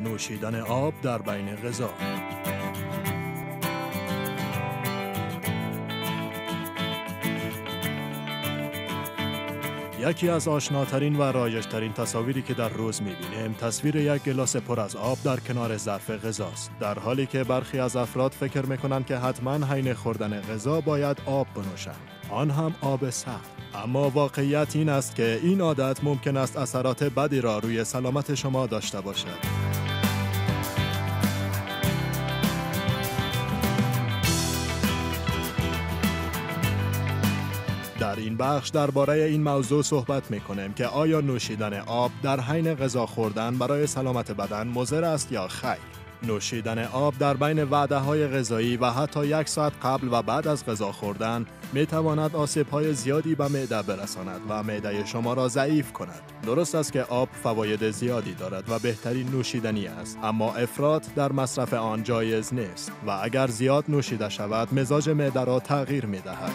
نوشیدن آب در بین غذا. یکی از آشناترین و رایج‌ترین تصاویری که در روز می‌بینیم تصویر یک گلاس پر از آب در کنار ظرف غذاست، در حالی که برخی از افراد فکر می‌کنند که حتما حین خوردن غذا باید آب بنوشند، آن هم آب سرد. اما واقعیت این است که این عادت ممکن است اثرات بدی را روی سلامت شما داشته باشد. در این بخش درباره این موضوع صحبت می‌کنیم که آیا نوشیدن آب در حین غذا خوردن برای سلامت بدن مضر است یا خیر. نوشیدن آب در بین وعده‌های غذایی و حتی 1 ساعت قبل و بعد از غذا خوردن می‌تواند آسیب‌های زیادی به معده برساند و معده شما را ضعیف کند. درست است که آب فواید زیادی دارد و بهترین نوشیدنی است، اما افراط در مصرف آن جایز نیست و اگر زیاد نوشیده شود مزاج معده را تغییر می‌دهد.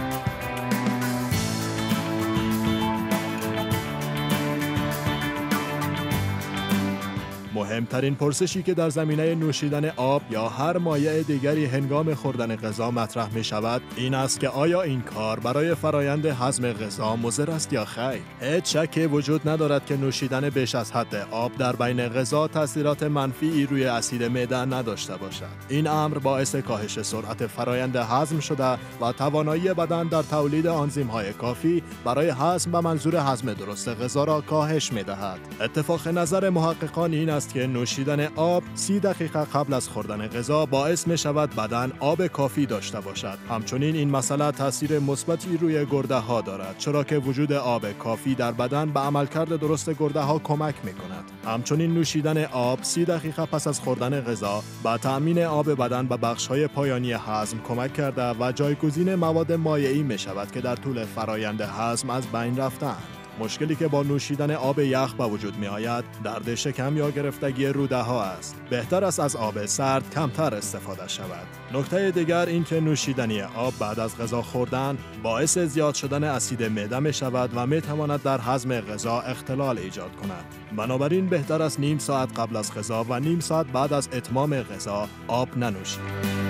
مهمترین پرسشی که در زمینه نوشیدن آب یا هر مایع دیگری هنگام خوردن غذا مطرح می شود این است که آیا این کار برای فرایند هضم غذا مضر است یا خیر؟ هیچ شکی وجود ندارد که نوشیدن بیش از حد آب در بین غذا تاثیرات منفی روی اسید معده نداشته باشد. این امر باعث کاهش سرعت فرایند هضم شده و توانایی بدن در تولید آنزیم‌های کافی برای هضم به منظور هضم درست غذا را کاهش می دهد. اتفاق نظر محققان این است که نوشیدن آب 30 دقیقه قبل از خوردن غذا باعث می شود بدن آب کافی داشته باشد. همچنین این مسئله تاثیر مثبتی روی گرده ها دارد، چرا که وجود آب کافی در بدن به عملکرد درست گرده ها کمک می کند. همچنین نوشیدن آب 30 دقیقه پس از خوردن غذا به تأمین آب بدن به بخش های پایانی هضم کمک کرده و جایگزین مواد مایعی می شود که در طول فرایند هضم از بین رفتند. مشکلی که با نوشیدن آب یخ به وجود می آید درد شکم یا گرفتگی روده ها است. بهتر است از آب سرد کمتر استفاده شود. نکته دیگر این که نوشیدنی آب بعد از غذا خوردن باعث زیاد شدن اسید معده می شود و می تواند در هضم غذا اختلال ایجاد کند. بنابراین بهتر است نیم ساعت قبل از غذا و نیم ساعت بعد از اتمام غذا آب ننوشید.